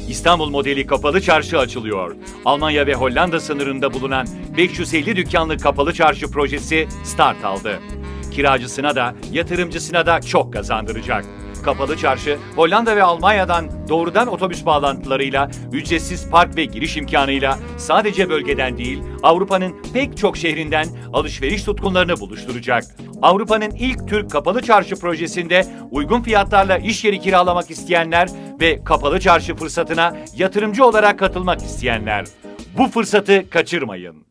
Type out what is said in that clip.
İstanbul modeli kapalı çarşı açılıyor. Almanya ve Hollanda sınırında bulunan 550 dükkanlı kapalı çarşı projesi start aldı. Kiracısına da, yatırımcısına da çok kazandıracak. Kapalı çarşı, Hollanda ve Almanya'dan doğrudan otobüs bağlantılarıyla, ücretsiz park ve giriş imkanıyla sadece bölgeden değil, Avrupa'nın pek çok şehrinden alışveriş tutkunlarını buluşturacak. Avrupa'nın ilk Türk kapalı çarşı projesinde uygun fiyatlarla iş yeri kiralamak isteyenler ve kapalı çarşı fırsatına yatırımcı olarak katılmak isteyenler. Bu fırsatı kaçırmayın.